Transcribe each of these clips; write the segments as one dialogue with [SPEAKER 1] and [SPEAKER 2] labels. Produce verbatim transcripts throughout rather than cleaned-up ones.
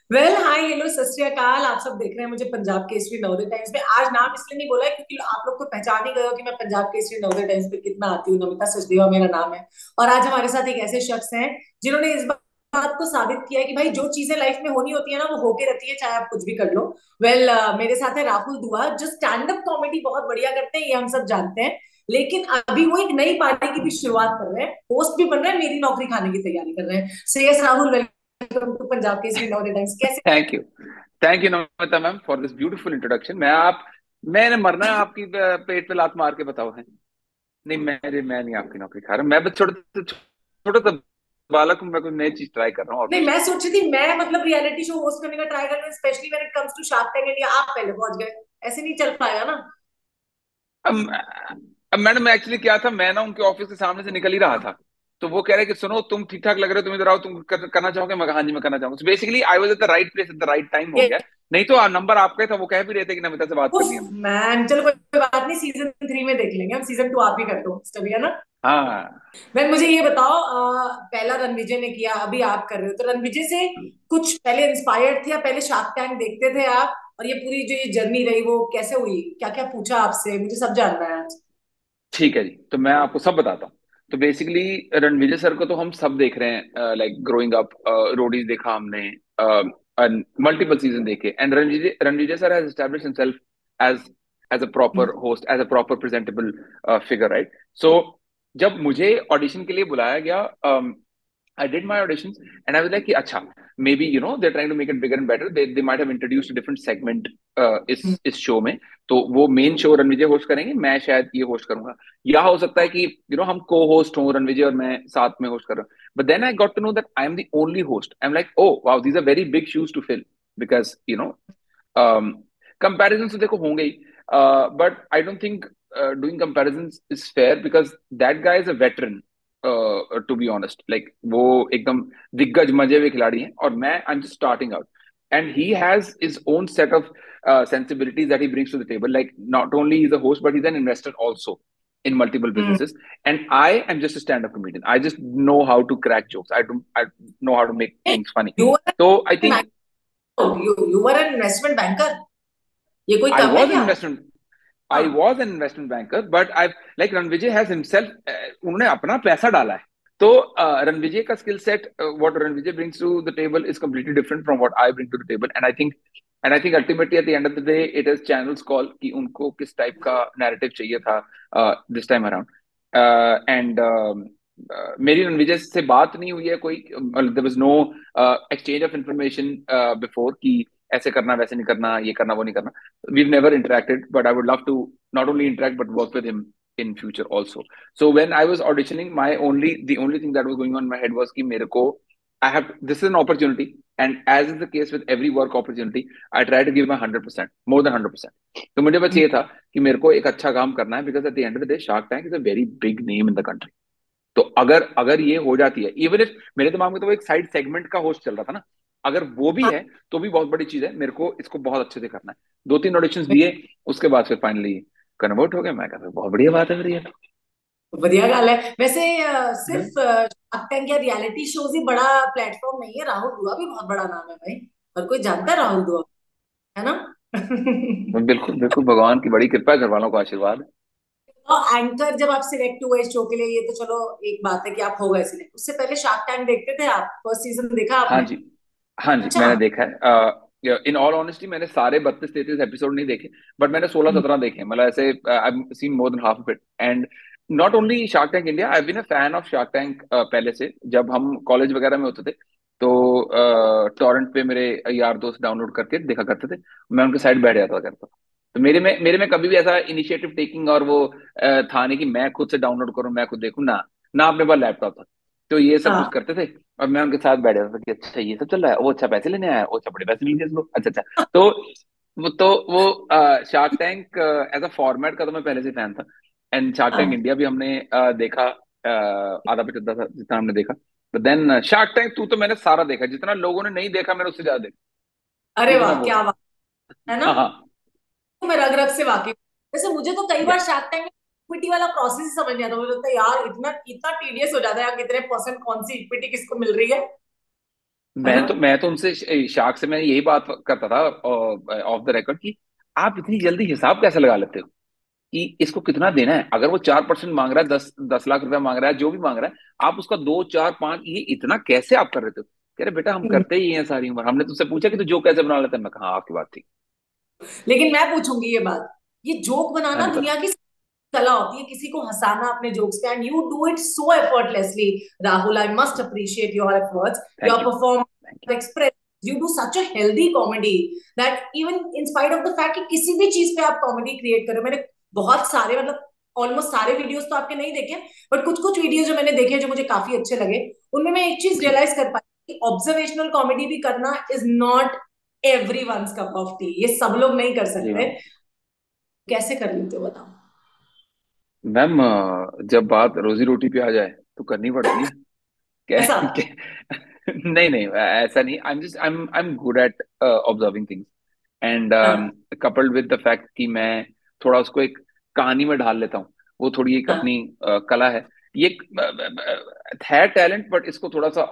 [SPEAKER 1] Well hi hello सत श्री अकाल। आप सब देख रहे हैं मुझे पंजाब केसरी नवोदय टाइम्स में। आज नाम इसलिए नहीं बोला है क्योंकि आप लोग तो पहचान ही गए हो कि मैं पंजाब केसरी नवोदय टाइम्स पे कितना आती हूँ। नमिता सचदेवा मेरा नाम है। और आज हमारे साथ एक ऐसे शख्स हैं जिन्होंने इस बात को साबित किया है कि भाई जो चीजें लाइफ में होनी होती है ना वो होके रहती है, चाहे आप कुछ भी कर लो। वेल well, uh, मेरे साथ है राहुल दुआ, जो स्टैंड अप कॉमेडी बहुत बढ़िया करते हैं, ये हम सब जानते हैं। लेकिन अभी वो एक नई पार्टी की भी शुरुआत कर रहे हैं, होस्ट भी बन रहे हैं, मेरी नौकरी खाने की तैयारी कर रहे हैं। So yes Rahul, welcome to Punjab Kesari Navodaya times. कैसे?
[SPEAKER 2] Thank you. Thank you Namita ma'am for this beautiful introduction. मैं आप मैंने मरना है आपकी अ, पेट पे लात मार के बताओ है। नहीं, मैं मैं नहीं आपकी नौकरी खा रहा, मैं बस छोटा छोटा सा बालक हूँ। मैं कोई नई चीज ट्राई कर रहा हूँ और
[SPEAKER 1] नहीं,
[SPEAKER 2] कुछ
[SPEAKER 1] मैं सोची थी मैं मतलब रियलिटी शो होस्ट करने का ट्राई कर रही हूँ, specially when it comes to shark tank India. आप पहले पहुंच गए, ऐसे नहीं चल पाएगा ना।
[SPEAKER 2] नहीं। अब अब मैडम एक्चुअली क्या था, मैं ना उनके ऑफिस के सामने से निकल ही रहा था। तो वो कह रहे कि सुनो, तुम ठीक ठाक लग रहे हो, तुम इधर आओ, तुम कर, करना चाहोगे। मैं कहा, हाँ जी मैं करना चाहूंगा। Basically I was at the right place at the right time हो
[SPEAKER 1] ये
[SPEAKER 2] गया। नहीं तो नंबर आपका ही था, वो कह भी रहे थे कि नमिता से बात
[SPEAKER 1] उफ
[SPEAKER 2] करनी है हमें।
[SPEAKER 1] मैन, चलो कोई बात नहीं, सीजन थ्री में देख लेंगे हम। सीजन टू आप ही कर दो अभी, है ना।
[SPEAKER 2] हाँ।
[SPEAKER 1] मैं मुझे ये बताओ, अ, पहला रणविजय ने किया, अभी आप कर रहे हो, तो रणविजय से कुछ पहले इंस्पायर्ड थे या पहले शार्क टैंक देखते थे आप? और ये पूरी जो ये जर्नी रही वो कैसे हुई, क्या क्या पूछा आपसे, मुझे सब जानना है आज।
[SPEAKER 2] ठीक है जी, तो मैं आपको सब बताता हूँ। तो बेसिकली रणविजय सर को तो हम सब देख रहे हैं, लाइक ग्रोइंग अप। रोडीज देखा हमने, मल्टीपल सीजन देखे। And Rannvijay Rannvijay sir has established himself as as a proper host, as a proper presentable figure, right. So जब मुझे ऑडिशन के लिए बुलाया गया, um, I did my auditions and I was like कि अच्छा, maybe you know they're trying to make it bigger and better. They they might have introduced a different segment uh, इस इस शो में। तो वो मेन शो रणविजय होस्ट करेंगे, मैं शायद ये होस्ट करूंगा। या हो सकता है कि यू नो हम को होस्ट हों, रणविजय और मैं साथ में होस्ट कर रहा हूँ। But then I got to know that I am the only host. I am like, oh wow, these are very big shoes to fill. Because you know comparison तो देखो होंगे ही, but I don't think doing comparison is fair because that guy is a veteran. To be honest, like वो एकदम दिग्गज मजे हुए खिलाड़ी हैं और मैं I am just starting out. And he has his own set of uh, sensibilities that he brings to the table. Like not only he's a host, but he's an investor also in multiple
[SPEAKER 1] hmm.
[SPEAKER 2] businesses. And I am just a stand-up comedian. I just know how to crack jokes. I don't I know how to make things funny.
[SPEAKER 1] You
[SPEAKER 2] So I think
[SPEAKER 1] you you were an investment banker, ये कोई
[SPEAKER 2] I
[SPEAKER 1] कम है
[SPEAKER 2] was an
[SPEAKER 1] क्या?
[SPEAKER 2] investment I
[SPEAKER 1] हाँ।
[SPEAKER 2] was an investment banker, but I've like Ranvijay has himself, uh, उन्होंने अपना पैसा डाला है। तो uh, रणविजय का skill set, what Rannvijay brings to the table is completely different from what I bring to the table. And I think and I think ultimately at the end of the day it is channel's call कि उनको किस type का narrative चाहिए था uh, this time around. Uh, and um, uh, मेरी रणविजय से बात नहीं हुई है कोई, there was no uh, exchange of information uh, before कि ऐसे करना वैसे नहीं करना, ये करना वो नहीं करना। We've never interacted, but I would love to not only interact but work with him in future also. So when I was auditioning, my only the only thing that was going on in my head was कि मेरे को I have this is an opportunity, and as is the case with every work opportunity, I try to give my hundred percent, more than hundred percent. तो मुझे बस ये था कि मेरे को एक अच्छा काम करना है, because at the end of the day, Shark Tank is a very big name in the country. तो अगर अगर ये हो जाती है, इवन इफ मेरे दिमाग में तो वो एक साइड सेगमेंट का होस्ट चल रहा था ना, अगर वो भी
[SPEAKER 1] हाँ,
[SPEAKER 2] है तो भी बहुत बड़ी चीज है। मेरे को इसको बहुत अच्छे से करना है। दो तीन ऑडिशंस दिए, उसके बाद फिर फाइनली कन्वर्ट हो गया। मैं कहता बहुत बढ़िया बात है फिर ये तो।
[SPEAKER 1] बढ़िया गाल है वैसे। अ, सिर्फ
[SPEAKER 2] हम्म।
[SPEAKER 1] शार्क टैंक या रियलिटी शोज ही बड़ा प्लेटफॉर्म नहीं है, राहुल दुआ भी बहुत बड़ा नाम है भाई। हर कोई जानता है राहुल दुआ, है ना।
[SPEAKER 2] बिल्कुल बिल्कुल, भगवान की बड़ी कृपा है, घर वालों का आशीर्वाद है।
[SPEAKER 1] और एंकर जब आप सिलेक्ट हुए इस शो के लिए, ये तो चलो एक बात है कि आप हो गए सिलेक्ट, उससे पहले शार्क टैंक देखते थे आप? फर्स्ट सीजन देखा
[SPEAKER 2] हाँ
[SPEAKER 1] आपने?
[SPEAKER 2] जी। हाँ जी,
[SPEAKER 1] अच्छा।
[SPEAKER 2] मैंने देखा है। इन ऑल ऑनेस्टी मैंने सारे बत्तीस तैतीस एपिसोड नहीं देखे, बट मैंने सोलह
[SPEAKER 1] हम्म।
[SPEAKER 2] सत्रह देखे। मतलब ऐसे I seen more than half of it. And not only shark tank India, I been a fan of shark tank पहले से। जब हम कॉलेज वगैरह में होते थे तो टॉरेंट पे मेरे यार दोस्त डाउनलोड करके देखा करते थे, मैं उनके साइड बैठ जाता करता। तो मेरे में मेरे में कभी भी ऐसा इनिशिएटिव टेकिंग और वो अ, था नहीं कि मैं खुद से डाउनलोड करूं, मैं खुद देखूं ना। ना अपने पास लैपटॉप था। तो ये सब कुछ
[SPEAKER 1] हाँ।
[SPEAKER 2] करते थे और मैं उनके साथ बैठ जाता था कि अच्छा ये सब चल रहा है, वो अच्छा पैसे लेने आया है, वो अच्छा बड़े पैसे लेंगे इसको, अच्छा अच्छा। तो वो तो वो shark tank as a format का तो मैं पहले से फैन था। एंड शार्क टैंक
[SPEAKER 1] हाँ।
[SPEAKER 2] इंडिया भी हमने uh, देखा, uh, आधा पिछड़ा था जितना हमने देखा। But then shark tank two तो मैंने सारा देखा, जितना लोगों ने नहीं देखा मैंने उससे ज्यादा देखा।
[SPEAKER 1] अरे
[SPEAKER 2] इतना
[SPEAKER 1] वाह,
[SPEAKER 2] वो
[SPEAKER 1] क्या
[SPEAKER 2] है।
[SPEAKER 1] बात है ना।
[SPEAKER 2] हाँ हाँ।
[SPEAKER 1] तो मैं रग रग से वाकिफ। वैसे मुझे तो कई बार
[SPEAKER 2] यस।
[SPEAKER 1] शार्क टैंक में इक्विटी वाला प्रोसेस ही समझ नहीं आता। मुझे लगता है यार इतना इतना टीडियस हो जाता है यार, कितने परसेंट कौन सी इक्विटी किसको मिल रही है। है
[SPEAKER 2] मैं
[SPEAKER 1] ना?
[SPEAKER 2] तो मैं तो उनसे शाख से मैं यही बात करता था ऑफ द रिकॉर्ड कि आप इतनी जल्दी हिसाब कैसे लगा लेते हो कि इसको कितना देना है। अगर वो चार परसेंट मांग रहा है, दस दस लाख रुपया मांग रहा है, जो भी मांग रहा है, आप उसका दो चार पांच ये इतना कैसे आप कर रहे थे? कह रहे बेटा हम
[SPEAKER 1] हम्म।
[SPEAKER 2] करते ही हैं सारी उम्र। हमने तुझसे पूछा कि तू जो कैसे बना लेता है? मैं कहा हाँ, आपकी बात थी।
[SPEAKER 1] लेकिन मैं पूछूंगी ये बात, ये जोक
[SPEAKER 2] हाँ
[SPEAKER 1] बनाना
[SPEAKER 2] जी
[SPEAKER 1] दुनिया
[SPEAKER 2] बताओ।
[SPEAKER 1] की कला होती है, किसी को हंसाना अपने जोक्स पे, and you do it so effortlessly. Rahul, I must appreciate your efforts,
[SPEAKER 2] thank
[SPEAKER 1] your
[SPEAKER 2] you. Thank
[SPEAKER 1] performance, express. You do such a healthy comedy that even in spite of the fact कि किसी भी चीज पे आप comedy create करो। मैंने बहुत सारे, मतलब ऑलमोस्ट सारे वीडियोस तो आपके नहीं देखे, बट कुछ कुछ वीडियो जो मैंने देखे जो मुझे काफी अच्छे लगे, उनमें मैं एक चीज
[SPEAKER 2] यू। जी।
[SPEAKER 1] रियलाइज कर पाई कि ऑब्जर्वेशनल कॉमेडी भी करना is not every once cup of tea. ये सब लोग नहीं कर
[SPEAKER 2] जी
[SPEAKER 1] सकते।
[SPEAKER 2] मैम।
[SPEAKER 1] कैसे कर लेते हो बताओ?
[SPEAKER 2] मैम अ, जब बात रोजी रोटी पे आ जाए तो करनी पड़ती है। क्या,
[SPEAKER 1] ऐसा?
[SPEAKER 2] क्या? नहीं नहीं ऐसा नहीं। I am just I am I am good at observing things and
[SPEAKER 1] हाँ।
[SPEAKER 2] कपल्ड विद द फैक्ट कि मैं थोड़ा उसको एक कहानी में ढाल लेता हूँ। वो थोड़ी एक
[SPEAKER 1] हाँ।
[SPEAKER 2] अपनी अ, कला है। ये एक, अ, अ, है टैलेंट, बट इसको थोड़ा सा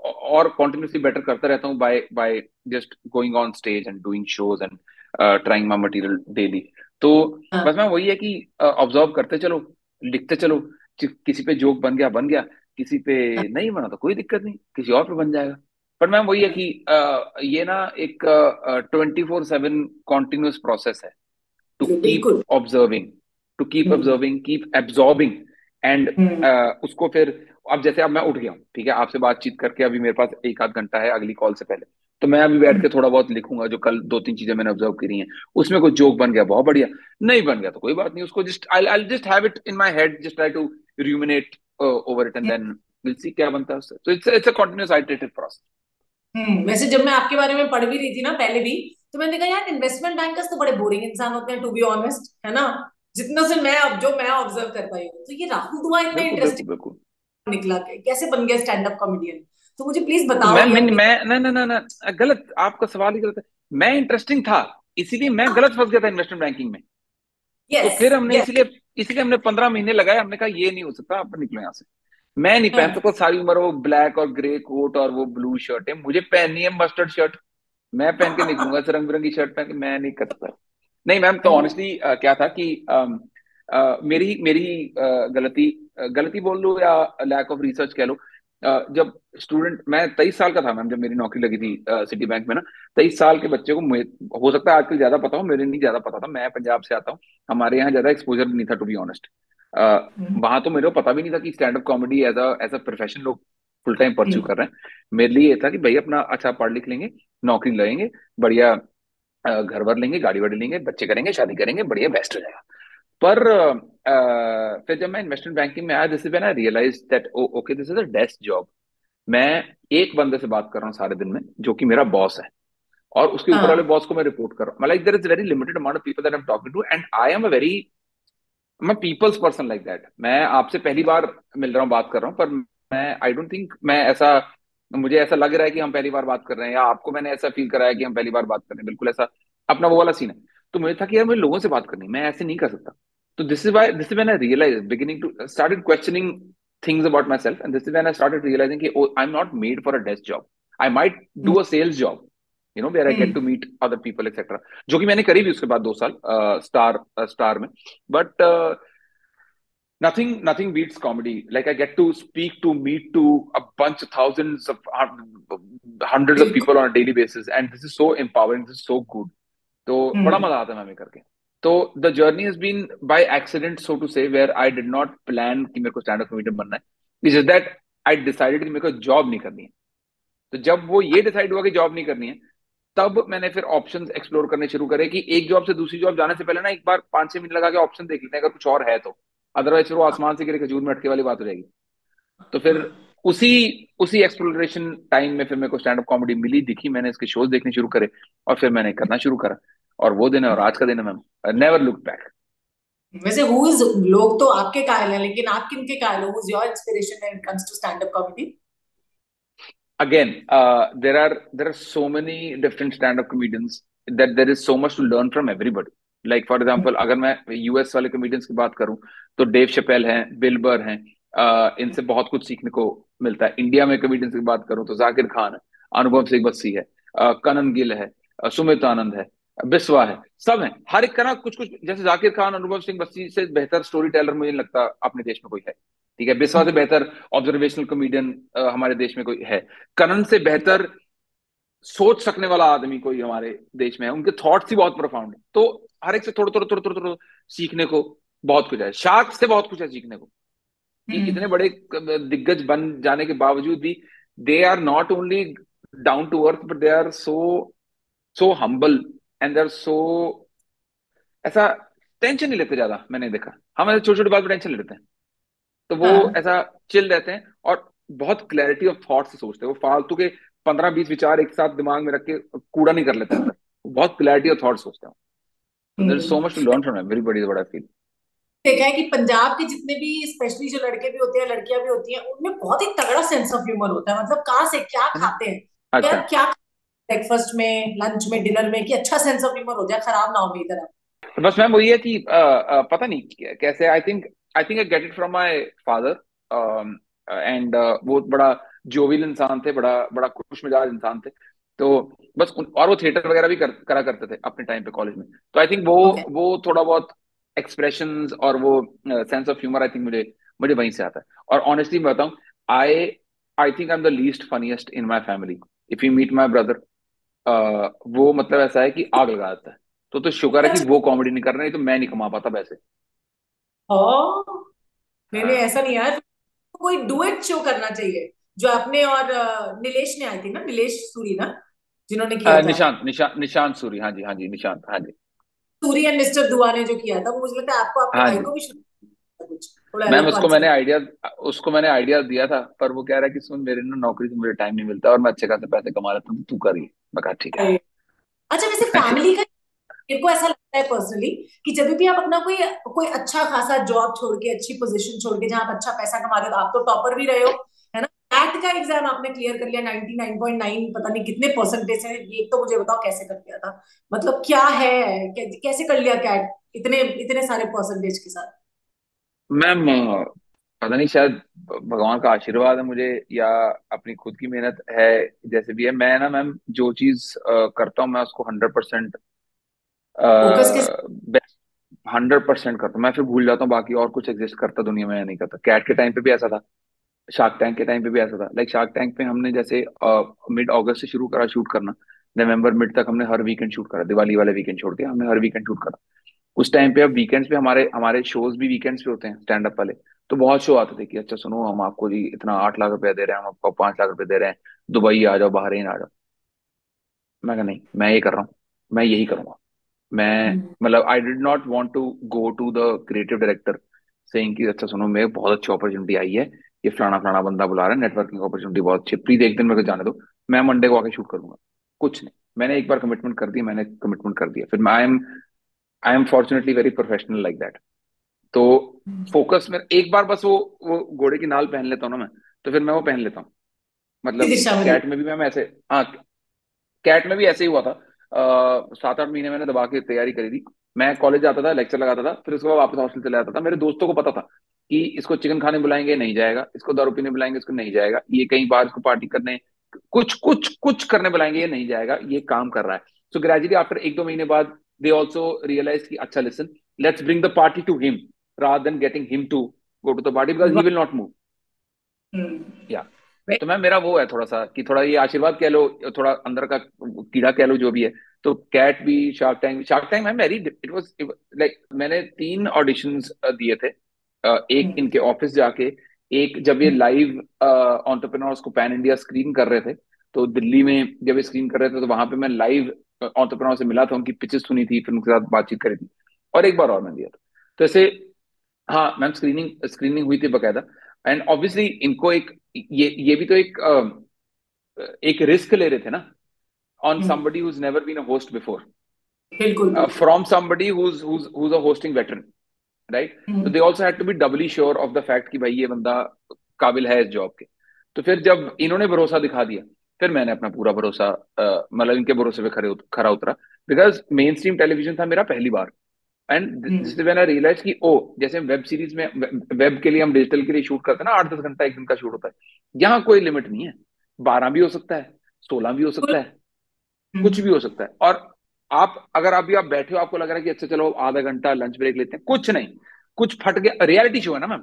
[SPEAKER 2] और कॉन्टिन्यूसली बेटर करता रहता हूँ by by just going on stage and doing shows and trying my material daily. तो
[SPEAKER 1] हाँ।
[SPEAKER 2] बस मैं वही है कि ऑब्जर्व करते चलो, लिखते चलो। कि- किसी पे जोक बन गया बन गया, किसी पे
[SPEAKER 1] हाँ।
[SPEAKER 2] नहीं बना तो कोई दिक्कत नहीं, किसी और पे बन जाएगा। पर मैम वही है कि अ, ये ना एक twenty four seven continuous process है टू कीप
[SPEAKER 1] बिल्कुल।
[SPEAKER 2] Observing, to keep
[SPEAKER 1] hmm.
[SPEAKER 2] Observing, keep absorbing and
[SPEAKER 1] hmm.
[SPEAKER 2] उसको फिर। अब जैसे अब मैं उठ गया हूँ, ठीक है, आपसे बातचीत करके अभी मेरे पास एक आध घंटा है अगली कॉल से पहले, तो मैं अभी बैठ
[SPEAKER 1] हम्म।
[SPEAKER 2] के थोड़ा बहुत लिखूंगा जो कल दो तीन चीजें मैंने ऑब्जर्व करी हैं। उसमें कोई जोक बन गया बहुत बढ़िया, नहीं बन गया तो कोई बात नहीं, उसको just I I just have it in my head, just try to ruminate over it and then will see क्या बनता है उससे। तो it's it's a continuous iterative process.
[SPEAKER 1] Hmm. वैसे जब मैं आपके बारे में पढ़ भी रही थी ना पहले भी, तो मैंने कहा यार इन्वेस्टमेंट बैंकर्स तो बड़े बोरिंग इंसान होते हैं, टू बी ऑनेस्ट, है ना? जितना से मैं अब जो मैं ऑब्जर्व कर पाई हूँ, तो ये राहुल दुआ इतना
[SPEAKER 2] बिल्कुल बिल्कुल
[SPEAKER 1] इंटरेस्टिंग
[SPEAKER 2] बिल्कुल।
[SPEAKER 1] निकला के कैसे बन गया स्टैंड अप कॉमेडियन? तो मुझे प्लीज
[SPEAKER 2] तो
[SPEAKER 1] बताओ
[SPEAKER 2] मैं
[SPEAKER 1] ये
[SPEAKER 2] मैं
[SPEAKER 1] अपनी।
[SPEAKER 2] मैं ना ना ना ना गलत, आपका सवाल ही गलत है। मैं इंटरेस्टिंग था, इसीलिए मैं गलत फंस गया था इन्वेस्टमेंट बैंकिंग में। तो
[SPEAKER 1] यस।
[SPEAKER 2] फिर हमने
[SPEAKER 1] यस।
[SPEAKER 2] इसलिए इसलिए हमने पंद्रह महीने लगाए। हमने कहा ये नहीं हो सकता, आप निकलो यहाँ से। मैं नहीं पहन सकता सारी उम्र वो ब्लैक और ग्रे कोट और वो ब्लू शर्ट है, मुझे पहननी है मस्टर्ड शर्ट। मैं पहन के निकलूंगा रंग बिरंगी शर्ट पहन के, मैं नहीं कर सकता। नहीं मैम, तो ऑनेस्टली क्या था कि अम, अ, मेरी मेरी अ, गलती, अ, गलती बोल लो या लैक ऑफ रिसर्च कह लो। अ, जब स्टूडेंट मैं तेईस साल का था मैम, जब मेरी नौकरी लगी थी सिटी बैंक में ना, तेईस साल के बच्चे को मुझे- हो सकता है आजकल ज्यादा पता हो, मेरे नहीं ज्यादा पता था, मैं पंजाब से आता हूँ। हमारे यहाँ ज्यादा एक्सपोजर नहीं था टू बी ऑनेस्ट। वहां तो मेरे को पता भी नहीं था कि stand up comedy as a as a profession लोग फुल टाइम परस्यू कर रहे हैं। मेरे लिए ये था कि भाई अपना अच्छा पढ़ लिख लेंगे, नौकरी लगेंगे, बढ़िया अ, घर भर लेंगे, गाड़ी वाड़ी लेंगे, बच्चे करेंगे, शादी करेंगे, बढ़िया बेस्ट हो जाएगा। पर अ, फिर जब मैं इन्वेस्टमेंट बैंकिंग में आया, this is when I realise that okay this is a desk job. मैं एक बंदे से बात कर रहा हूँ सारे दिन में जो कि मेरा बॉस है, और उसके ऊपर वाले
[SPEAKER 1] हाँ।
[SPEAKER 2] बॉस को मैं रिपोर्ट कर रहा हूँ। Like there is very limited amount of people that I am talking to and I am a very, मैं पीपल्स पर्सन लाइक दैट। मैं आपसे पहली बार मिल रहा हूँ, बात कर रहा हूँ, पर मैं आई डोंट थिंक मैं ऐसा, मुझे ऐसा लग रहा है कि हम पहली बार बात कर रहे हैं, या आपको मैंने ऐसा फील कराया कि हम पहली बार बात कर रहे हैं, बिल्कुल ऐसा अपना वो वाला सीन है। तो मुझे था कि यार मुझे लोगों से बात करनी, मैं ऐसे नहीं कर सकता। तो this is why this is when I realise beginning to started questioning things about myself, and this is when I started realizing कि oh, I'm not made for a desk job. I might do a sales job, you know, where I get to meet other people et cetera, जो कि मैंने करी भी उसके बाद दो साल स्टार स्टार में। But nothing nothing beats comedy. Like I get to speak to meet to a bunch of thousands of hundreds of
[SPEAKER 1] बिल्कुल।
[SPEAKER 2] people on a daily basis, and this is so empowering, this is so good. तो बड़ा
[SPEAKER 1] हम्म।
[SPEAKER 2] मजा आता है हमें करके। तो the journey has been by accident so to say, where I did not plan कि मेरे को स्टैंड अप कॉमेडियन बनना है। It's just that I decided कि मेरे को जॉब नहीं करनी है। तो जब वो ये डिसाइड हुआ कि जॉब नहीं करनी है, तब मैंने फिर ऑप्शंस एक्सप्लोर करने शुरू करे कि एक जॉब से दूसरी जॉब जाने से पहले ना एक बार पांच छह मिनट लगा के ऑप्शन देख लेते हैं अगर कुछ और है तो। अदरवाइज फिर वो आसमान से गिरे खजूर में अटके वाली बात हो जाएगी। तो फिर उसी उसी एक्सप्लोरेशन टाइम में फिर मेरे को स्टैंड अप कॉमेडी मिली, दिखी, मैंने इसके शोज देखने शुरू करे, और फिर मैंने करना शुरू करा। और वो दिन है और आज का दिन है मैम, नेवर लुक बैक।
[SPEAKER 1] वैसे हु इज, लोग तो आपके कायल हैं, लेकिन आप किन के कायल हो? Who is your inspiration when it comes to stand up comedy?
[SPEAKER 2] Again, uh, there are there are so many different stand-up comedians that there is so much to learn from everybody. Like for example, अगर मैं US वाले comedians की बात करूं, तो Dave Chappelle हैं, bill बर हैं, uh, इनसे बहुत कुछ सीखने को मिलता है। इंडिया में comedians की बात करूं तो जाकिर खान है। अनुभव सिंह बस्सी है, अ, कनन गिल है, अ, सुमित आनंद है, बिस्वा है, सब है। हर एक का ना कुछ कुछ, जैसे जाकिर खान अनुभव सिंह बस्सी से बेहतर स्टोरी टेलर मुझे नहीं लगता अपने देश में कोई है। ठीक है, बिस्वा से बेहतर ऑब्जर्वेशनल कॉमेडियन हमारे देश में कोई है। कनन से बेहतर सोच सकने वाला आदमी कोई हमारे देश में है। उनके थॉट्स ही बहुत प्रोफाउंड है। तो हर एक से थोड़ा थोड़ा थोड़ा थोड़ा थोड़ा सीखने को बहुत कुछ है। शार्क से बहुत कुछ है सीखने को। ये इतने
[SPEAKER 1] हम्म।
[SPEAKER 2] बड़े दिग्गज बन जाने के बावजूद भी they are not only down to earth, but they are so so humble, and they are so, ऐसा टेंशन नहीं लेते ज्यादा। मैंने देखा हम ऐसे छोटी छोटी बात पर टेंशन ले लेते हैं, तो वो
[SPEAKER 1] हाँ।
[SPEAKER 2] ऐसा चिल रहते हैं और बहुत क्लैरिटी ऑफ थॉट से सोचते हैं। वो फालतू के पंद्रह बीस विचार एक साथ दिमाग में रख के कूड़ा नहीं कर लेते अंदर। वो बहुत क्लैरिटी ऑफ थॉट सोचते हैं। तो there is so
[SPEAKER 1] hmm.
[SPEAKER 2] Much to learn from everybody, is what I feel.
[SPEAKER 1] देखा है कि पंजाब के जितने भी स्पेशली जो लड़के भी होते हैं लड़कियां भी होती हैं उनमें बहुत ही तगड़ा सेंस ऑफ ह्यूमर होता है। मतलब कहाँ से क्या
[SPEAKER 2] है ना?
[SPEAKER 1] खाते हैं
[SPEAKER 2] अच्छा।
[SPEAKER 1] यार, क्या ब्रेकफास्ट में, लंच में, डिनर में, कि अच्छा सेंस ऑफ ह्यूमर हो जाए, खराब ना हो मेरी तरह।
[SPEAKER 2] तो बस मैम वही है कि अ, अ, पता नहीं कै- कैसे, I think I think I get it from my father. And वो बड़ा जोवियल इंसान थे, बड़ा बड़ा खुश मिजाज इंसान थे। तो बस उन, और वो थिएटर वगैरह भी कर, करा करते थे अपने टाइम पे कॉलेज में। तो आई थिंक वो
[SPEAKER 1] ओके।
[SPEAKER 2] वो थोड़ा बहुत एक्सप्रेशंस और वो sense of humour I think मुझे मुझे वहीं से आता है। और ऑनेस्टली मैं बताऊं, I I think I am the least funniest in my family. If you meet my brother, वो मतलब ऐसा है कि आग लगा देता है। तो तो शुक्र है कि
[SPEAKER 1] अच्छा।
[SPEAKER 2] वो कॉमेडी नहीं कर रहे, नहीं तो मैं नहीं कमा पाता पैसे।
[SPEAKER 1] ओ, नहीं नहीं,
[SPEAKER 2] हाँ।
[SPEAKER 1] ऐसा नहीं यार। कोई डुएट शो करना चाहिए, जो आपने और अ, नीलेश ने आई थी ना, नीलेश सूरी ना, जिन्होंने किया
[SPEAKER 2] अ,
[SPEAKER 1] था।
[SPEAKER 2] निशांत निशांत निशांत सूरी, हाँ जी हाँ जी, निशांत, हाँ जी।
[SPEAKER 1] सूरी एंड मिस्टर दुआ ने जो किया था, वो मुझे लगता है आपको आपके
[SPEAKER 2] हाँ
[SPEAKER 1] भाई
[SPEAKER 2] जी
[SPEAKER 1] को भी शुरू करना था कुछ थोड़ा
[SPEAKER 2] मैम,
[SPEAKER 1] अलग
[SPEAKER 2] उसको मैंने
[SPEAKER 1] कॉन्सेप्ट।
[SPEAKER 2] आइडिया उसको मैंने आइडिया दिया था, पर वो कह रहा है कि सुन, मेरे ना नौकरी से मुझे टाइम नहीं मिलता और मैं अच्छे खासे पैसे कमा लेता हूँ, तो तू करिए। मैं कहा ठीक
[SPEAKER 1] अच्छा, वैसे
[SPEAKER 2] है।
[SPEAKER 1] फैमिली का मेरे को ऐसा लगता है पर्सनली कि जब भी आप अपना कोई कोई अच्छा खासा जॉब छोड़ के, अच्छी पोजीशन छोड़ के, जहां आप अच्छा पैसा कमा रहे हो, तो आप तो टॉपर भी रहे हो, है ना। कैट का एग्जाम आपने क्लियर कर लिया नाइंटी नाइन पॉइंट नाइन, पता नहीं कितने परसेंटेज है ये, तो मुझे बताओ कैसे कर लिया था। मतलब क्या है, कै, कैसे कर लिया कैट इतने इतने सारे परसेंटेज के साथ।
[SPEAKER 2] मैम अ, पता नहीं, शायद भगवान का आशीर्वाद है मुझे, या अपनी खुद की मेहनत है। जैसे भी है, मैं ना मैम जो चीज अ, करता हूँ मैं उसको हंड्रेड परसेंट,
[SPEAKER 1] फोकस के साथ।
[SPEAKER 2] बेस्ट हंड्रेड परसेंट करता हूँ। मैं फिर भूल जाता हूँ बाकी और कुछ एग्जिस्ट करता दुनिया में या नहीं करता। कैट के टाइम पे भी ऐसा था, शार्क टैंक के टाइम पे भी ऐसा था। लाइक शार्क टैंक पे हमने जैसे मिड अगस्त से शुरू करा शूट करना, नवंबर मिड तक हमने हर वीकेंड शूट करा, दिवाली वाले वीकेंड छोड़ के हमने हर वीकेंड शूट करा। उस टाइम पे अब वीकेंड्स पे हमारे हमारे शोज भी वीकेंड्स पे होते हैं स्टैंड अप वाले। तो बहुत शो आते थे कि अच्छा सुनो, हम आपको जी इतना आठ लाख रुपया दे रहे हैं, हम आपको पांच लाख रुपए दे रहे हैं, दुबई आ जाओ, बहरीन आ जाओ। मैं कहा नहीं, मैं ये कर रहा हूँ, मैं यही करूंगा। मैं
[SPEAKER 1] हम्म।
[SPEAKER 2] मतलब I did not want to go to the creative director saying कि अच्छा सुनो, मेरे बहुत अच्छी अपॉर्चुनिटी आई है, ये फलाना फलाना बंदा बुला रहा है, नेटवर्किंग अपॉर्चुनिटी बहुत अच्छी, प्लीज एक दिन मेरे को जाने दो, मैं मंडे को आके शूट करूंगा। कुछ नहीं, मैंने एक बार कमिटमेंट कर दी, मैंने कमिटमेंट कर दिया। फिर I am I am fortunately very professional like that. तो फोकस में एक बार बस वो वो घोड़े की नाल पहन लेता हूँ ना मैं, तो फिर मैं वो पहन लेता हूँ।
[SPEAKER 1] इसी
[SPEAKER 2] मतलब
[SPEAKER 1] दिशा में
[SPEAKER 2] कैट में भी मैं ऐसे, हाँ, कैट में भी ऐसे ही हुआ था। अ, सात आठ महीने मैंने दबा के तैयारी करी थी। मैं कॉलेज जाता था, लेक्चर लगाता था, फिर उसके बाद वापस हॉस्टल चले जाता था। मेरे दोस्तों को पता था कि इसको चिकन खाने बुलाएंगे नहीं जाएगा, इसको दारू पीने बुलाएंगे इसको नहीं जाएगा, ये कहीं बाहर इसको पार्टी करने, कुछ कुछ कुछ करने बुलाएंगे ये नहीं जाएगा, ये काम कर रहा है। सो ग्रेजुअली आफ्टर एक दो महीने बाद दे ऑल्सो रियलाइज कि अच्छा listen, let's bring the party to him rather than getting him to go to the party, because he
[SPEAKER 1] वाह।
[SPEAKER 2] Will not move.
[SPEAKER 1] हम्म।
[SPEAKER 2] या तो मैं, मेरा वो है थोड़ा सा कि थोड़ा ये आशीर्वाद कह लो, थोड़ा अंदर का कीड़ा कह लो, जो भी है। तो कैट भी, शार्क टैंक शार्क टैंक मैं वेरी, इट वाज लाइक मैंने तीन ऑडिशंस दिए थे। अ, एक
[SPEAKER 1] हम्म।
[SPEAKER 2] इनके ऑफिस जाके, एक जब ये लाइव एंटरप्रेन्योर्स को पैन इंडिया स्क्रीन कर रहे थे, तो दिल्ली में जब ये स्क्रीन कर रहे थे तो वहां पे मैं लाइव एंटरप्रेन्योर से मिला था, उनकी पिचेस सुनी थी, फिर उनके साथ बातचीत करी थी। और एक बार और मैं दिया था। तो ऐसे, हाँ मैम, स्क्रीनिंग स्क्रीनिंग हुई थी बकायदा। एंड ऑब्वियसली इनको एक, ये ये भी तो एक अ, एक रिस्क ले रहे थे ना, on
[SPEAKER 1] hmm.
[SPEAKER 2] Somebody who's never been a host before,
[SPEAKER 1] बिल्कुल बिल्कुल।
[SPEAKER 2] From somebody who's who's who's a hosting veteran, right. तो
[SPEAKER 1] hmm.
[SPEAKER 2] They also had to be doubly sure of the fact कि भाई ये बंदा काबिल है इस जॉब के। तो फिर जब इन्होंने भरोसा दिखा दिया, फिर मैंने अपना पूरा भरोसा, अ, मतलब इनके भरोसे पे खरे उत, खरा उतरा। बिकॉज मेन स्ट्रीम टेलीविजन था मेरा पहली बार। एंड
[SPEAKER 1] हम्म।
[SPEAKER 2] जिससे मैंने रियलाइज कि ओ, जैसे वेब सीरीज में, वेब के लिए हम डिजिटल के लिए शूट करते हैं ना, आठ दस घंटा एक दिन का शूट होता है, यहाँ कोई लिमिट नहीं है, बारह भी हो सकता है, सोलह भी हो सकता है, कुछ भी
[SPEAKER 1] हम्म,
[SPEAKER 2] हो सकता है। और आप अगर अभी आप बैठे हो, आपको लग रहा है कि अच्छा चलो आधा घंटा लंच ब्रेक लेते हैं, कुछ नहीं, कुछ फट गया, रियलिटी शो है ना मैम।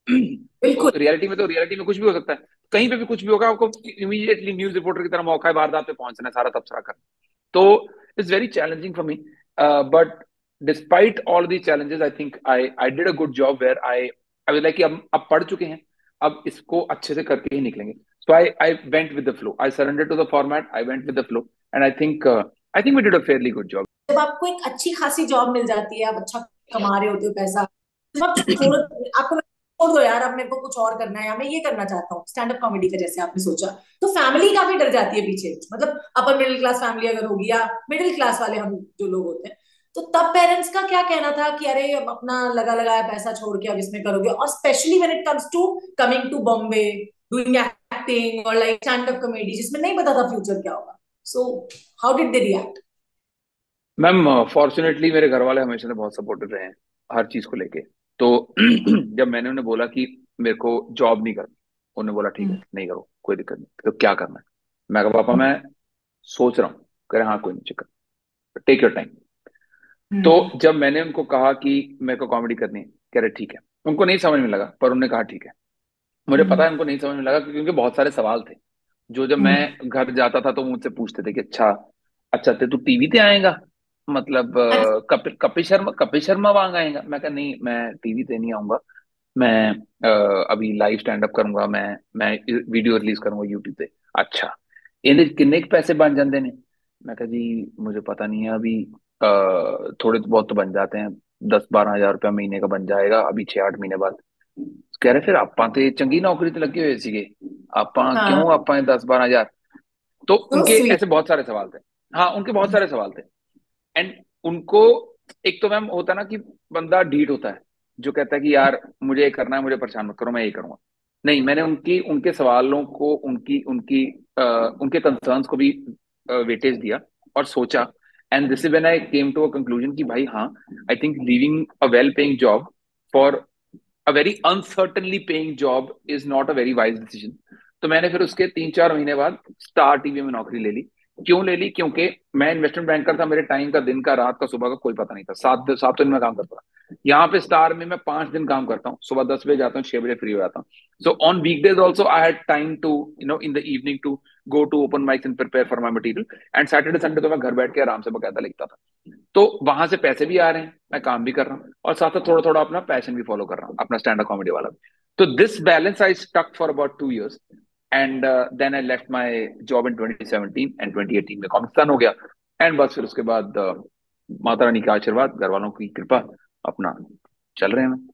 [SPEAKER 2] तो
[SPEAKER 1] बिल्कुल।
[SPEAKER 2] रियलिटी में तो रियलिटी में कुछ भी हो सकता है, कहीं पे भी कुछ भी होगा, आपको इमीडिएटली न्यूज रिपोर्टर की तरह मौका है वारदात पे पहुंचना है, सारा तबसरा कर। तो it's very challenging for me, but despite all the challenges I think I I did a good job where I I was like कि अब अब पढ़ चुके हैं, अब इसको अच्छे से करके ही निकलेंगे। So I I went with the flow, I surrender to the format, I went with the flow, and I think I think we did a fairly good job.
[SPEAKER 1] जब आपको एक अच्छी खासी जॉब मिल जाती है, आप अच्छा कमा रहे होते हो पैसा, जब आप छोड़, आपको छोड़ दो यार, अब मेरे को कुछ और करना है या मैं ये करना चाहता हूँ स्टैंड अप कॉमेडी का, जैसे आपने सोचा, तो फैमिली काफी डर जाती है पीछे, मतलब अपर मिडिल क्लास फैमिली अगर होगी या मिडिल क्लास वाले हम जो लोग होते हैं, तो तब पेरेंट्स का क्या कहना था कि अरे अब अपना लगा लगाया पैसा छोड़ के अब इसमें करोगे, और specially when it comes to coming to Bombay, doing acting और लाइक स्टैंड अप कॉमेडी, जिसमें नहीं पता था फ्यूचर क्या होगा, so how did they react?
[SPEAKER 2] Ma'am fortunately मेरे घर वाले हमेशा से बहुत सपोर्टिव रहे हैं हर चीज को लेके। तो जब मैंने उन्हें बोला कि मेरे को जॉब नहीं करनी, उन्होंने बोला ठीक है नहीं करो, कोई दिक्कत नहीं, तो क्या करना है? मैं कहा पापा मैं सोच रहा हूँ। कह रहे हाँ कोई नहीं, चक्कर, टेक योर टाइम।
[SPEAKER 1] हम्म।
[SPEAKER 2] तो जब मैंने उनको कहा कि मेरे को कॉमेडी करनी है, कह रहे ठीक है। उनको नहीं समझ में लगा, पर उन्होंने कहा ठीक है। मुझे पता
[SPEAKER 1] हम्म।
[SPEAKER 2] है उनको नहीं समझ में लगा, क्योंकि उनके बहुत सारे सवाल थे जो जब
[SPEAKER 1] हम्म।
[SPEAKER 2] मैं घर जाता था तो मुझसे पूछते थे कि अच्छा, अच्छा ते तू टीवी ते आएगा, मतलब
[SPEAKER 1] अच्छा।
[SPEAKER 2] अ, कपिल कपिल शर्मा कपिल शर्मा वांग आएगा? मैं कहा नहीं, मैं टीवी ते नहीं आऊंगा, मैं अ, अभी लाइव स्टैंड अप करूंगा, मैं मैं वीडियो रिलीज करूंगा यूट्यूब पे। अच्छा, इन्हें किन्ने के पैसे बन जाते ने? मैं कहा जी मुझे पता नहीं है अभी, अ, थोड़े तो बहुत तो बन जाते हैं, दस बारह हजार रुपया महीने का बन जाएगा अभी छह आठ महीने बाद। कह रहे फिर ਆਪਾਂ ਤੇ ਚੰਗੀ ਨੌਕਰੀ ਤੇ ਲੱਗੇ ਹੋਏ ਸੀਗੇ, ਆਪਾਂ
[SPEAKER 1] हाँ।
[SPEAKER 2] क्यों ਆਪਾਂ दस बारह हजार? तो
[SPEAKER 1] तो
[SPEAKER 2] उनके
[SPEAKER 1] स्वीट।
[SPEAKER 2] ऐसे बहुत सारे सवाल थे। हाँ उनके बहुत सारे सवाल थे। एंड उनको, एक तो मैम होता है ना कि बंदा ढीठ होता है, जो कहता है कि यार मुझे ये करना है, मुझे परेशान मत करो, मैं ये करूंगा। नहीं, मैंने उनकी उनके सवालों को, उनकी उनकी आ, उनके कंसर्न्स को भी वेटेज दिया और सोचा। And this is when I came to a conclusion कि भाई हाँ, I think leaving a well paying job for a very uncertainly paying job is not a very wise decision. तो मैंने फिर उसके तीन चार महीने बाद स्टार टीवी में नौकरी ले ली। क्यों ले ली? क्योंकि मैं इन्वेस्टमेंट बैंकर था, मेरे टाइम का, दिन का, रात का, सुबह का कोई पता नहीं था, सात सात दिन में काम करता था। यहाँ पे स्टार में मैं पांच दिन काम करता हूँ, सुबह दस बजे जाता हूँ, छह बजे फ्री हो जाता हूँ। So on weekdays also I had time to you know in the evening to go to open mics and prepare for my material. And Saturday Sunday तो मैं घर बैठ के आराम से बकायदा लिखता था। तो वहां से पैसे भी आ रहे हैं, मैं काम भी कर रहा हूँ, और साथ साथ थोड़ा थोड़ा अपना पैशन भी फॉलो कर रहा हूँ, अपना स्टैंड अप कॉमेडी वाला भी। तो this balance I stuck for about two years, and then I left my job in twenty seventeen, and twenty eighteen में कॉमिक सन हो गया। एंड बस फिर उसके बाद uh, माता रानी का आशीर्वाद, घर वालों की कृपा, अपना चल रहे हैं।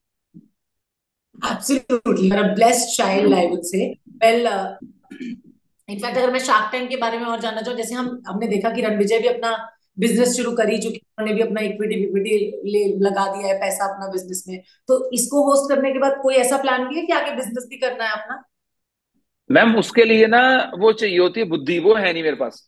[SPEAKER 1] Absolutely a blessed child I would say. Well, in fact अगर मैं शार्क टैंक के बारे में और जानना चाहूँ, जैसे हम हमने देखा कि रणविजय भी अपना बिजनेस शुरू कर ही चुके हैं, उन्होंने भी अपना इक्विटी इक्विटी ले लगा दिया है पैसा अपना बिजनेस में, तो इसको होस्ट करने के बाद कोई ऐसा प्लान भी है कि आगे बिजनेस भी करना है अपना?
[SPEAKER 2] मैम उसके लिए ना वो चाहिए होती है बुद्धि, वो है नहीं मेरे पास।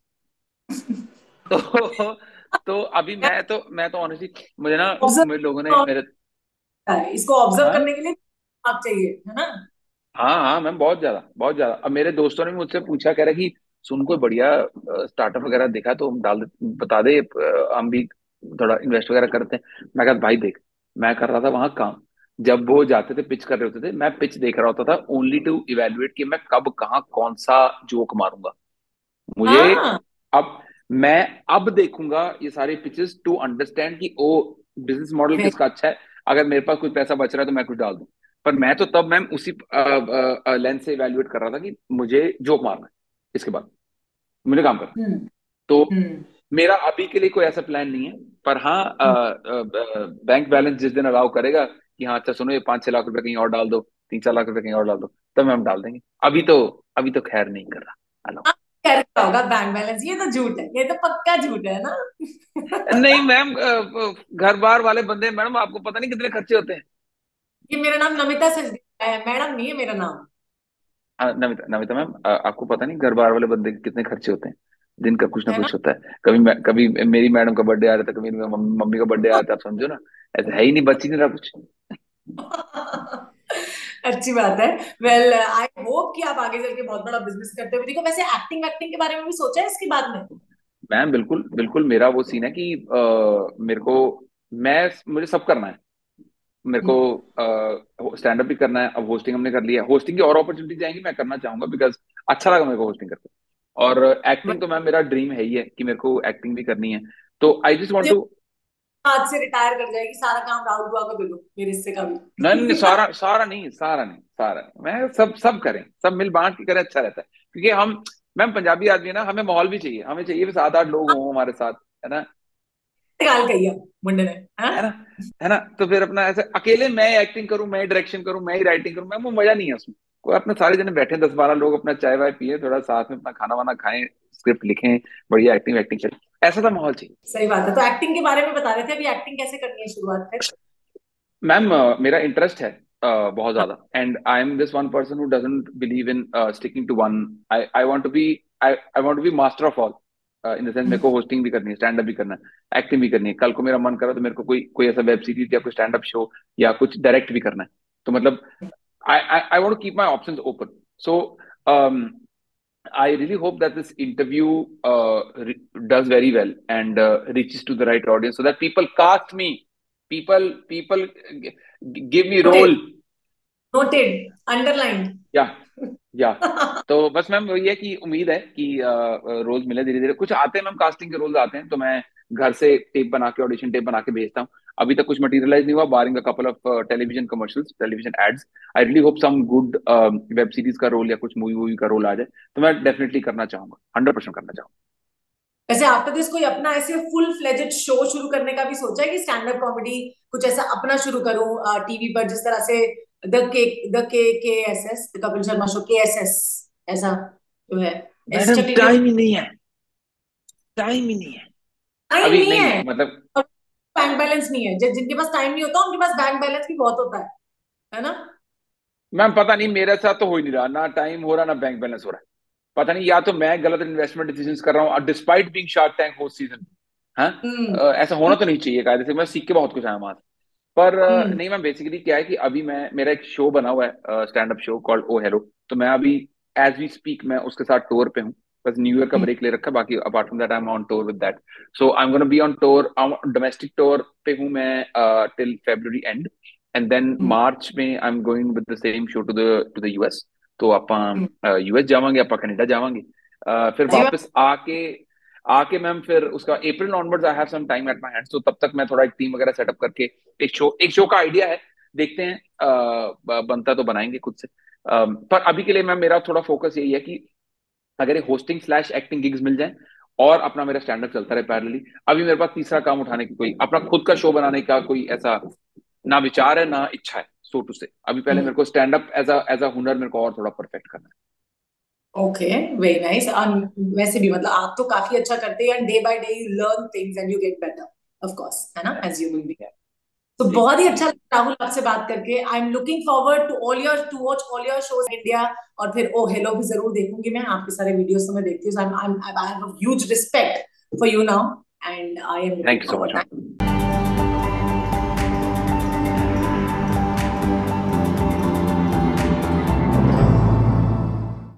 [SPEAKER 2] तो तो अभी मैं तो मैं तो ऑनेस्टली, मुझे ना, मेरे लोगों ने
[SPEAKER 1] ऑब्जर्व,
[SPEAKER 2] मेरे,
[SPEAKER 1] इसको ऑब्जर्व
[SPEAKER 2] हाँ
[SPEAKER 1] करने के लिए आप चाहिए है ना?
[SPEAKER 2] हाँ हाँ मैम, बहुत ज्यादा बहुत ज्यादा। अब मेरे दोस्तों ने भी मुझसे पूछा, कह रहा कि सुन कोई बढ़िया स्टार्टअप वगैरह देखा तो हम डाल दे, बता दे, अ, हम भी थोड़ा इन्वेस्ट वगैरह करते हैं। मैं कहा भाई देख, मैं कर रहा था वहां काम, जब वो जाते थे पिच कर रहे होते थे, मैं पिच देख रहा होता था ओनली टू इवेलुएट कि मैं कब कहाँ कौन सा जोक मारूंगा। मुझे
[SPEAKER 1] हाँ।
[SPEAKER 2] अब, मैं अब देखूंगा ये सारे पिचेस टू अंडरस्टैंड कि ओ बिजनेस मॉडल
[SPEAKER 1] Very-
[SPEAKER 2] किसका अच्छा है, अगर मेरे पास कुछ पैसा बच रहा है तो मैं कुछ डाल दूं। पर मैं तो तब मैम उसी लेंस से इवेल्युएट कर रहा था कि मुझे जोक मारना है, इसके बाद मुझे काम करना है।
[SPEAKER 1] हम्म।
[SPEAKER 2] तो
[SPEAKER 1] हम्म।
[SPEAKER 2] मेरा अभी के लिए कोई ऐसा प्लान नहीं है। पर हाँ, बैंक बैलेंस जिस दिन अलाउ करेगा कि हाँ अच्छा सुनो, ये पांच छह लाख रुपए कहीं और डाल दो, तीन चार लाख रुपए कहीं और डाल दो, तब हम डाल देंगे। अभी तो, अभी तो खैर नहीं कर रहा।
[SPEAKER 1] हाँ, क्या रखा होगा बैंक बैलेंस? ये तो झूठ है, ये तो पक्का झूठ है ना?
[SPEAKER 2] नहीं मैम, घर बार वाले बंदे, मैडम आपको पता नहीं कितने खर्चे होते हैं।
[SPEAKER 1] ये मेरा नाम नमिता सचदेवा है, मैडम नहीं है मेरा नाम।
[SPEAKER 2] हाँ, नमिता नमिता मैम, अ, आपको पता नहीं घर बार वाले बंदे के कितने खर्चे होते हैं, दिन का कुछ ना
[SPEAKER 1] है ना?
[SPEAKER 2] कुछ होता है। कभी मैं, कभी मेरी मैडम का बर्थडे आ रहा था, कभी मेरी मम्मी मम्मी का बर्थडे आया था, आप समझो ना, ऐसा है ही नहीं, बच ही नहीं रहा कुछ।
[SPEAKER 1] अच्छी बात है। वेल आई होप कि आप आगे चल के बहुत बड़ा बिजनेस करते हो। देखो वैसे एक्टिंग एक्टिंग के बारे में भी सोचा है इसके बाद में?
[SPEAKER 2] मैम बिल्कुल बिल्कुल, मेरा वो सीन है कि अ, मेरे को, मैं मुझे सब करना है। मेरे
[SPEAKER 1] हम्म।
[SPEAKER 2] को स्टैंड अप भी करना है, अब होस्टिंग हमने कर लिया, होस्टिंग की और अपॉर्चुनिटीज आएंगी, मैं करना चाहूंगा बिकॉज अच्छा लगा मेरे को होस्टिंग करके। और एक्टिंग तो मैम मेरा ड्रीम है ही है कि मेरे को एक्टिंग भी करनी है। तो आई जस्ट वांट टू।
[SPEAKER 1] आज से रिटायर कर जाएगी, सारा काम राहुल बुआ को दे दो मेरे हिस्से का
[SPEAKER 2] नहीं नहीं,
[SPEAKER 1] भी।
[SPEAKER 2] सारा सारा नहीं, सारा नहीं, सारा नहीं, मैं सब सब करें, सब मिल बांट के करें, अच्छा रहता है। क्योंकि हम, मैम पंजाबी आदमी है ना, हमें माहौल भी चाहिए, हमें चाहिए भी सात आठ लोग हों हमारे साथ, है ना।
[SPEAKER 1] निकाल कही है मुंडे ने, हाँ?
[SPEAKER 2] है ना, है ना। तो फिर अपना ऐसे अकेले मैं एक्टिंग करूं, मैं डायरेक्शन करूं, मैं ही राइटिंग करूं, मैं वो मजा नहीं है उसमें। कोई अपने सारे जने बैठे दस बारह लोग, अपना चाय वाय पिए, थोड़ा साथ में अपना खाना वाना खाएं, स्क्रिप्ट लिखें, बढ़िया एक्टिंग एक्टिंग करें, ऐसा सा माहौल चाहिए।
[SPEAKER 1] सही बात है। तो एक्टिंग के बारे में बता रहे थे, अभी एक्टिंग कैसे करनी है शुरुआत फिर?
[SPEAKER 2] मैम अ, मेरा इंटरेस्ट है अ, बहुत ज्यादा, and I am this one person who doesn't believe in sticking to one. I I want to be, I I want to be master of all. In the sense मेरे को hosting भी करनी है, stand up भी करना है, acting भी करनी है। कल को मेरा मन करा तो मेरे को कोई कोई ऐसा वेब सीरीज या कोई स्टैंड अप शो या कुछ डायरेक्ट भी करना है। तो मतलब I, I, I want to keep my options open. So um, I really hope that this interview uh, re- does very well and uh, reaches to the right audience so that people cast me, people people g- give me
[SPEAKER 1] noted,
[SPEAKER 2] role.
[SPEAKER 1] Noted, underline.
[SPEAKER 2] या या तो बस ma'am वही है कि उम्मीद है कि रोज मिले, धीरे धीरे कुछ आते हैं मैम, कास्टिंग के रोल्स आते हैं, तो मैं घर से टेप बना के, ऑडिशन टेप बना के भेजता हूँ। अभी तक कुछ मटेरियलाइज नहीं हुआ, barring a couple of television commercials, television ads. I really hope some good web series का रोल या कुछ मूवी वूवी का रोल आ जाए, तो मैं डेफिनेटली करना चाहूंगा, हंड्रेड परसेंट करना चाहूंगा।
[SPEAKER 1] वैसे आफ्टर दिस कोई अपना ऐसे फुल फ्लेजेड शो शुरू करने का भी सोचा है कि स्टैंड अप कॉमेडी कुछ ऐसा अपना शुरू करूं टीवी पर, जिस तरह से द के the K K S S, the Kapil Sharma show, K S S, ऐसा जो है, ऐसी
[SPEAKER 2] मैडम
[SPEAKER 1] चटनी जो
[SPEAKER 2] टाइम ही नहीं है, टाइम ही नहीं है
[SPEAKER 1] टाइम
[SPEAKER 2] अभी,
[SPEAKER 1] नहीं
[SPEAKER 2] नहीं
[SPEAKER 1] है
[SPEAKER 2] मतलब।
[SPEAKER 1] और बैंक बैलेंस नहीं है। जि- जिनके पास टाइम नहीं होता उनके पास बैंक बैलेंस भी बहुत होता है है ना?
[SPEAKER 2] मैम पता नहीं, मेरे साथ तो हो ही नहीं रहा, ना टाइम हो रहा ना बैंक बैलेंस हो रहा है। पता नहीं, या तो मैं गलत इन्वेस्टमेंट डिसीजंस कर रहा हूँ, despite being Shark Tank host season. हाँ,
[SPEAKER 1] हम्म।
[SPEAKER 2] अ, ऐसा होना तो नहीं चाहिए, कायदे से मैं सीख के बहुत कुछ आया वहां से। पर अ,
[SPEAKER 1] हम्म।
[SPEAKER 2] नहीं मैम, बेसिकली क्या है कि अभी मैं, मेरा एक शो बना हुआ है, stand up show called oh hello. तो मैं अभी एज वी स्पीक मैं उसके साथ टूर पे हूँ। बस न्यू ईयर का
[SPEAKER 1] हम्म।
[SPEAKER 2] ब्रेक ले रखा है, बाकी apart from that I am on tour with that. So I am gonna be on tour, domestic tour पे हूँ मैं till February end, and then
[SPEAKER 1] hmm.
[SPEAKER 2] March में I am going with the same show to the to the US. तो
[SPEAKER 1] हम्म।
[SPEAKER 2] ਆਪਾਂ US जावांगे, ਆਪਾਂ Canada जावांगे, अ, फिर
[SPEAKER 1] अजीब।
[SPEAKER 2] वापस आके आके मैम फिर उसका April onwards I have some time at my hands, तो तब तक मैं थोड़ा एक टीम वगैरह सेटअप करके एक शो, एक शो का आइडिया है, देखते हैं अ, ब- बनता तो बनाएंगे खुद से। अ, पर अभी के लिए मैम मेरा थोड़ा फोकस यही है कि अगर ये होस्टिंग स्लैश एक्टिंग गिग्स मिल जाए और अपना मेरा स्टैंड अप चलता रहे पैरेलली। अभी मेरे पास तीसरा काम उठाने की, कोई अपना खुद का शो बनाने का कोई ऐसा ना विचार है ना इच्छा है, सो टू से। अभी पहले मेरे को stand up as a as a हुनर मेरे को और थोड़ा परफेक्ट करना
[SPEAKER 1] ओके, वेरी नाइस। वैसे भी मतलब आप तो काफी अच्छा करते हैं, and day by day you learn things and you get better, of course, है ना,
[SPEAKER 2] है।
[SPEAKER 1] As human being.
[SPEAKER 2] Yeah,
[SPEAKER 1] तो
[SPEAKER 2] जी
[SPEAKER 1] बहुत ही
[SPEAKER 2] जी
[SPEAKER 1] अच्छा लगा राहुल आपसे बात करके। I am looking forward to all your to watch all your shows India. और फिर ओ हेलो भी जरूर देखूंगी मैं, आपके सारे वीडियोस तो मैं देखती हूँ। I am I have a huge respect for you now, and I am
[SPEAKER 2] thank
[SPEAKER 1] looking
[SPEAKER 2] you so much
[SPEAKER 1] forward.
[SPEAKER 2] Ma'am.